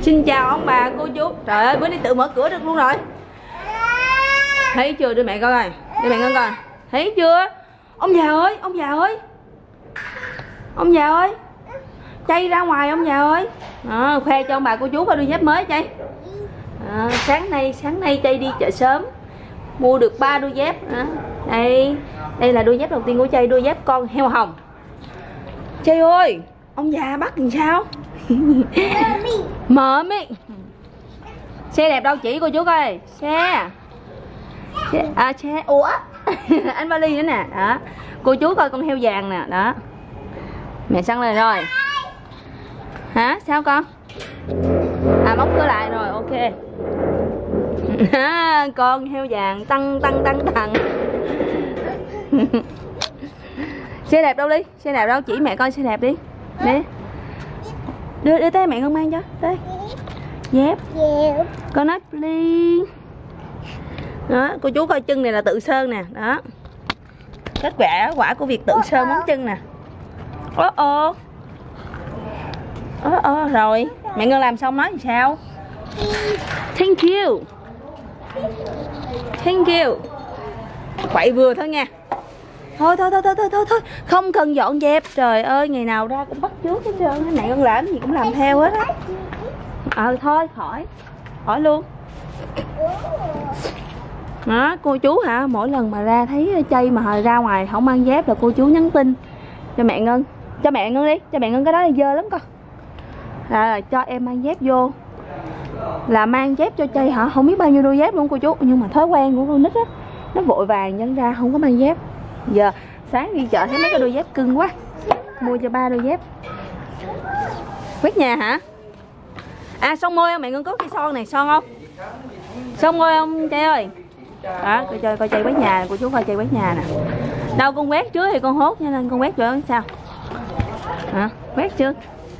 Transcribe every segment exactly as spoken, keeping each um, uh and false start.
Xin chào ông bà cô chú. Trời ơi, bữa nay tự mở cửa được luôn rồi. Thấy chưa, đưa mẹ coi coi. Đưa mẹ Ngân coi. Thấy chưa? Ông già ơi, ông già ơi. Ông già ơi. Chay ra ngoài ông già ơi. Đó, khoe cho ông bà cô chú coi đôi dép mới Chay. À, sáng nay sáng nay Chay đi chợ sớm mua được ba đôi dép. À, đây đây là đôi dép đầu tiên của Chay, đôi dép con heo hồng. Chay ơi, ông già bắt làm sao? Mở miệng. Xe đẹp đâu chỉ cô chú coi. Xe xe à xe ủa anh vali nữa nè. Đó, cô chú coi con heo vàng nè. Đó, mẹ săn lên rồi hả? Sao con? À, bóc cửa lại rồi, ok. À, con heo vàng tăng tăng tăng tăng. Xe đẹp đâu đi, xe đẹp đâu, chỉ mẹ coi xe đẹp đi. Nè, đưa đưa tay mẹ con mang cho. Đây, dép con nói please. Đó, cô chú coi chân này là tự sơn nè. Đó, kết quả quả của việc tự sơn móng chân nè. Ô ô ô ô rồi mẹ Ngân làm xong nói làm sao? Thank you, thank you. Quậy vừa thôi nha. Thôi thôi thôi thôi thôi thôi, thôi. Không cần dọn dẹp. Trời ơi, ngày nào ra cũng bắt chước hết trơn. Mẹ con làm gì cũng làm theo hết á. Ờ thôi khỏi khỏi luôn. Đó, cô chú hả, mỗi lần mà ra thấy Chay mà ra ngoài không mang dép là cô chú nhắn tin cho mẹ Ngân. Cho mẹ Ngân đi, cho mẹ Ngân cái đó là dơ lắm con. Là, là cho em mang dép vô. Là mang dép cho Chay hả, không biết bao nhiêu đôi dép luôn cô chú. Nhưng mà thói quen của con nít á, nó vội vàng nhân ra không có mang dép. Giờ sáng đi chợ thấy mấy cái đôi dép cưng quá, mua cho ba đôi dép. Quét nhà hả? À, son môi không? Mẹ Ngân có cái son này, son không? Son môi không Chay ơi? Đó, coi chơi coi Chay quét nhà, cô chú coi Chay quét nhà nè. Đâu con quét trước thì con hốt, cho nên con quét cho sao? Hả? Quét chưa?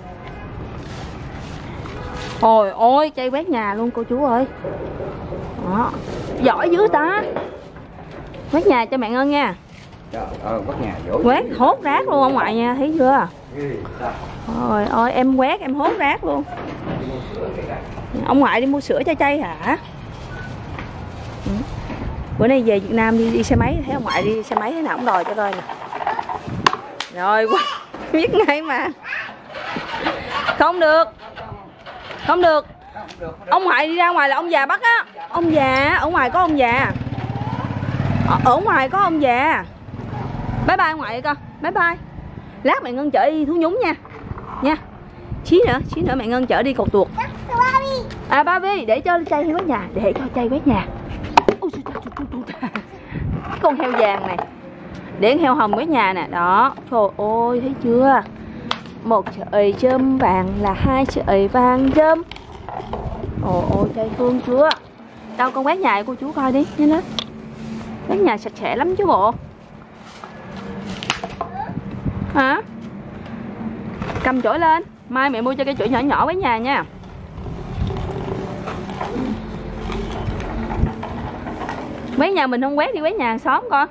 Ôi ôi, Chay quét nhà luôn cô chú ơi. Đó, giỏi dữ ta. Quét nhà cho mẹ Ngân nha. Ờ, quét nhà giỏi. Quét hốt rác luôn ông ngoại nha, thấy chưa? Ôi ôi, em quét em hốt rác luôn. Ông ngoại đi mua sữa cho Chay hả? Ừ. Bữa nay về Việt Nam đi đi xe máy, thấy ông ngoại đi xe máy thế nào cũng đòi cho coi nè. Rồi quá, biết ngay mà. Không được. Không được. Ông ngoại đi ra ngoài là ông già bắt á. Ông già, ở ngoài có ông già. Ở, ở ngoài có ông già. Bye bye ngoại con. Bye bye. Lát mẹ Ngân chở đi thú nhúng nha. Nha. Xí nữa, xí nữa mẹ Ngân chở đi cột tuột. À, Barbie, để cho Chay quét nhà, để cho Chay quét nhà. Con heo vàng này, để heo hồng quét nhà nè. Đó, trời ơi, thấy chưa? Một sợi chơm vàng là hai sợi vàng chơm. Ồ ôi, Chay thương chưa? Đâu con quét nhà cô chú coi đi, nhanh lên. Quét nhà sạch sẽ lắm chứ bộ. Hả? Cầm chổi lên, mai mẹ mua cho cái chổi nhỏ nhỏ quét nhà nha. Quét nhà mình không quét đi quét nhà hàng xóm con.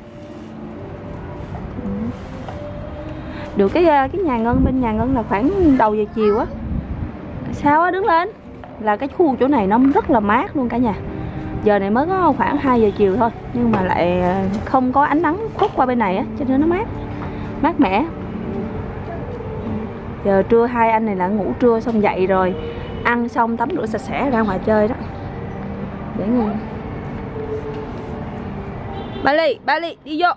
Được cái cái nhà Ngân, bên nhà Ngân là khoảng đầu giờ chiều á. Sao á, đứng lên. Là cái khu chỗ này nó rất là mát luôn cả nhà. Giờ này mới có khoảng hai giờ chiều thôi, nhưng mà lại không có ánh nắng khuất qua bên này á, cho nên nó mát. Mát mẻ. Giờ trưa hai anh này là ngủ trưa xong dậy rồi, ăn xong tắm rửa sạch sẽ ra ngoài chơi đó. Để ngủ. Ba Ly, Ba Ly, đi vô.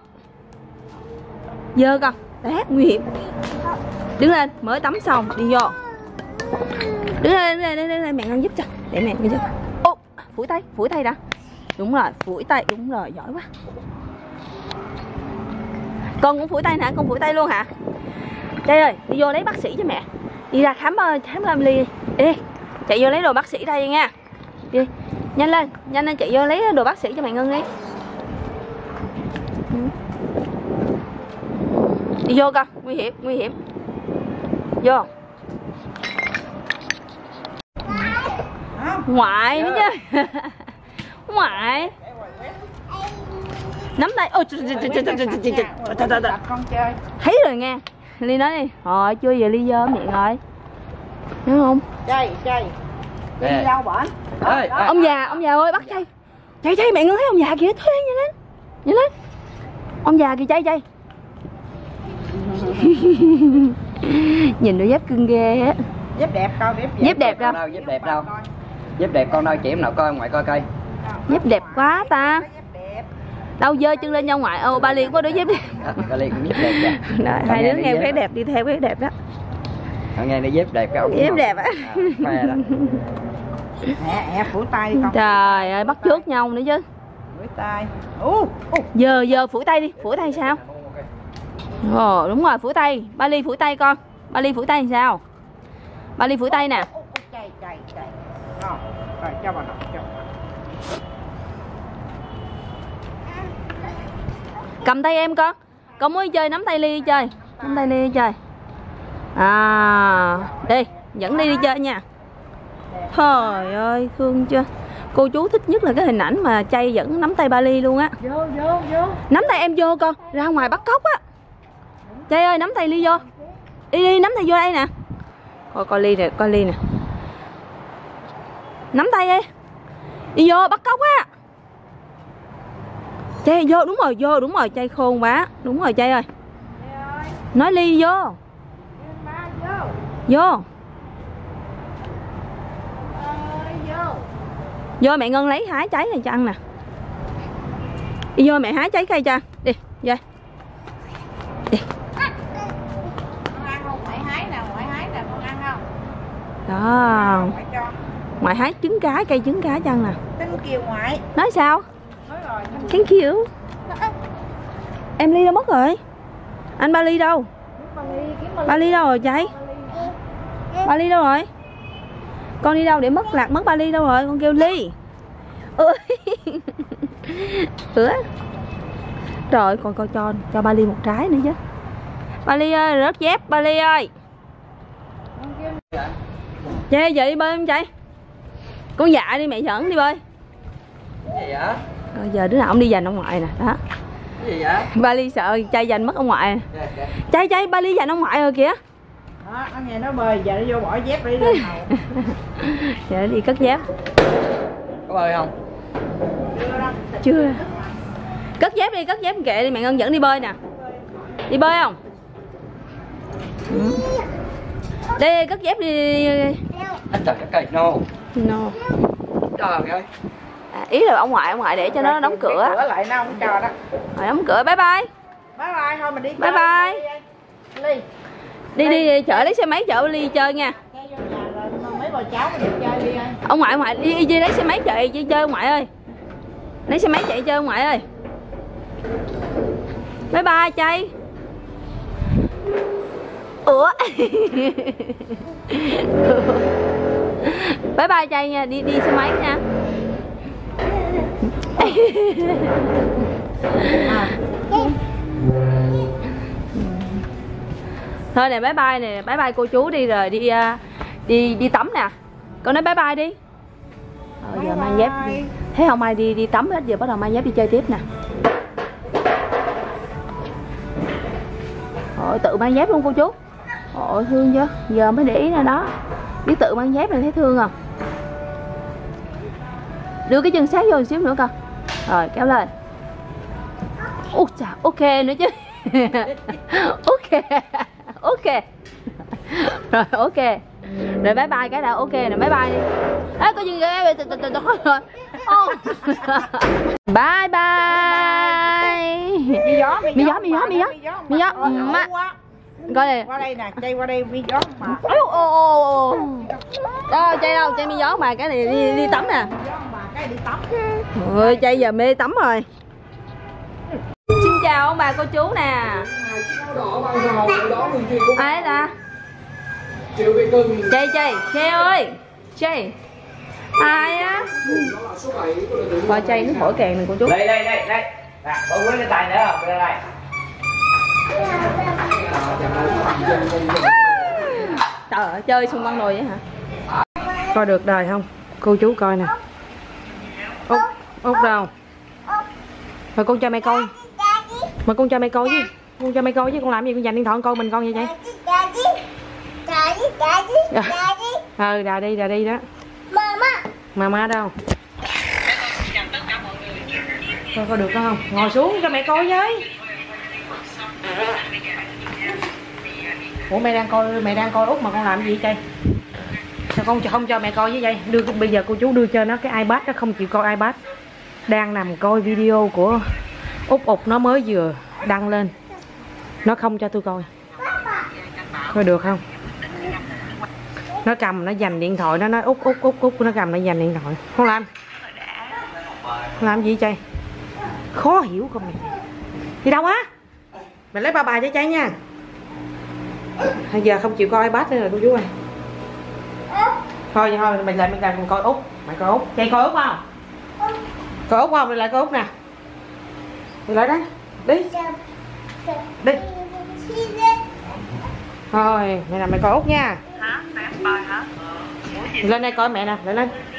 Dơ con, lát nguy hiểm. Đứng lên, mới tắm xong, đi vô. Đứng lên, đứng lên, đứng lên, mẹ Ngân giúp cho. Để mẹ Ngân giúp. Ô, phủi tay, phủi tay đã. Đúng rồi, phủi tay, đúng rồi, giỏi quá. Con cũng phủi tay hả? Con phủi tay luôn hả? Đây ơi, đi vô lấy bác sĩ cho mẹ. Đi ra khám khám Emily đi. Đi, chạy vô lấy đồ bác sĩ đây nha. Đi, nhanh lên, nhanh lên chạy vô lấy đồ bác sĩ cho mẹ Ngân đi. Đi vô con, nguy hiểm, nguy hiểm. Vô. Ngoại nữa chứ. Ngoại. Nắm tay. Ôi trời trời trời trời trời. Thấy rồi nghe. Ly nói đi. Rồi chưa giờ Ly dơ miệng rồi. Hiểu không? Chay, chay. Đi đâu bển? Ê, Ông già, ông già ơi bắt chay. Chay chay mẹ ngân thấy ông già kìa, thôi nhanh lên. Nhanh lên. Ông già kìa chay chay. Nhìn đôi dép cưng ghê á. Dép đẹp con, dép dép, dép đẹp đâu? đâu? Dép đẹp đâu? Dép đẹp con đâu, chỉ em nào coi ngoại coi coi. Dép đẹp quá ta. Đâu dơ chân lên nha ngoại. Ô ba Liên có đôi dép đẹp. À, ba Liên cũng dép đẹp kìa. Đó, hai đứa nghe cái đẹp đi theo cái đẹp đó. Họ nghe đi dép đẹp cái ông. Dép đẹp á. À, đó. Nè, nè, phủ tay đi con. Trời ơi, bắt chước nhau nữa chứ. Phủ tay. Ú, Giờ giờ phủi tay đi, phủi tay sao? Ồ đúng rồi, phủi tay. Ba Ly phủi tay con. Ba Ly phủi tay làm sao? Ba Ly phủi tay nè. chay, chay, chay. Ngon. Rồi cho bà nọc cho. Cầm tay em con. Con muốn đi chơi nắm tay Ly đi chơi. Nắm tay Ly đi chơi. À, đi, dẫn Ly đi chơi nha. Trời ơi, thương chưa? Cô chú thích nhất là cái hình ảnh mà Chay dẫn nắm tay ba Ly luôn á. Vô, vô, vô. Nắm tay em vô con, ra ngoài bắt cóc á. Chay ơi, nắm tay Ly vô. Đi đi, nắm tay vô đây nè. Coi coi Ly nè, coi Ly nè. Nắm tay đi. Đi vô bắt cóc á. Chay vô, đúng rồi, vô, đúng rồi, Chay khôn quá. Đúng rồi Chay ơi. Nói Ly vô. Vô. Vô mẹ Ngân lấy hái trái này cho ăn nè. Đi vô mẹ hái trái cây cho ăn. Đi, vô. Đi. Con ăn không? Ngoại hái nè, ngoại hái nè, con ăn không? Đó. Ngoại cho. Ngoại hái trứng cá, cây trứng cá cho ăn nè. Tính kêu ngoại. Nói sao? Nói rồi. Thank you. Em Ly đâu mất rồi? Anh ba Ly đâu? Ba Ly đâu rồi Chay? Ba Ly đâu rồi? Con đi đâu để mất lạc mất ba Ly đâu rồi? Con kêu Ly. Ơi. Ủa? Trời coi coi cho cho ba Ly một trái nữa chứ. Ba Ly ơi, rớt dép ba Ly ơi. Chay giờ đi bơi không Chay? Con dạ đi mẹ dẫn đi bơi. Cái gì vậy? Rồi giờ đứa nào cũng đi giành ông ngoại nè, đó. Cái gì vậy? Ba Ly sợ Chay giành mất ông ngoại. Chay Chay ba Ly giành ông ngoại rồi kìa. Đó, nó nghe nó bơi, giờ nó vô bỏ dép đi lên hầu. Giờ đi cất dép. Có bơi không? Chưa đâu. Chưa. Cất dép đi, cất dép kệ đi, mẹ Ngân dẫn đi bơi nè. Đi bơi không? Ừ. Đi cất dép đi. Anh trời cái cây no. No. Trời ơi. À, ý là ông ngoại, ông ngoại để cho nó đóng cửa. Cửa lại nó không cho đó. Rồi đóng cửa, bye bye. Bye bye thôi mình đi Bye chơi. bye. Ly. Đi đi, đi chở lấy xe máy chở Ly chơi nha. Ngay vô nhà rồi mấy bà cháu mình đi chơi đi ơi. Ông ngoại, ông ngoại đi, đi lấy xe máy chạy đi chơi ông ngoại ơi. Lấy xe máy chạy chơi ông ngoại ơi. Bye bye Chay. Ủa. Bye bye Chay nha, đi đi xe máy nha. Thôi nè bye bye nè, bye bye cô chú đi rồi đi uh, đi đi tắm nè. Con nói bye bye đi. Ờ, giờ mang dép đi. Thấy không ai đi đi tắm hết, giờ bắt đầu mang dép đi chơi tiếp nè. Ôi tự mang dép luôn cô chú. Ôi thương chứ, giờ mới để ý ra đó. Biết tự mang dép này thấy thương không? Đưa cái chân sát vô một xíu nữa con. Rồi kéo lên. Ôi trời, ok nữa chứ. Ok. Ok. Rồi ok. Rồi bye bye cái nào ok rồi bye bye đi. Ê có gì ghê rồi. Bye bye. Mi gió, mi gió, mi gió, mi gió. Mi gió. Coi này. Qua đây nè, Chay qua đây mi gió mà. Ô ô ô. Đâu Chay đâu, Chay mi gió mà cái này đi đi tắm nè. Cái đi tắm. Ôi Chay giờ mê tắm rồi. Xin chào ông bà cô chú nè. Ai là? Chay Chay, Chay ơi. Chay. Ai á? Qua Chay nó thổi kèn này cô chú. Đây đây đây đây. Nè, bố quên cái tay nữa không? Đây đây. Trời ơi, chơi xung quanh rồi vậy hả? Coi được đời không? Cô chú coi nè. Út, Út đâu? Rồi con cho mẹ coi. Mà con cho mẹ coi chứ. Con cho mẹ coi chứ con làm gì con dành điện thoại con coi mình con vậy vậy? Ừ, đà đi, đà đi đó. Mama đâu? Coi có được không? Ngồi xuống cho mẹ coi với. Ủa mẹ đang coi, mẹ đang coi Út mà con làm gì vậy? Sao con không cho mẹ coi với vậy? Đưa bây giờ cô chú đưa cho nó cái iPad, nó không chịu coi iPad. Đang nằm coi video của Út Út nó mới vừa đăng lên. Nó không cho tôi coi. Coi được không? Nó cầm, nó giành điện thoại, nó nói Út Út Út Út, nó cầm, nó giành điện thoại. Không làm. Không làm gì vậy? Khó hiểu không mày? Đi đâu á? Mày lấy ba bài cho cháy nha. Bây giờ không chịu coi iPad nữa rồi cô chú ơi. Thôi thôi mình lại mình làm mình coi Út. Mày coi Út. Chạy coi Út không? Coi Út không? Mày lại coi Út nè. Mày lại đó. Đi. Đi. Thôi mày làm mày coi Út nha. Hả? Mẹ bài hả? Lên đây coi mẹ nè, lại lên.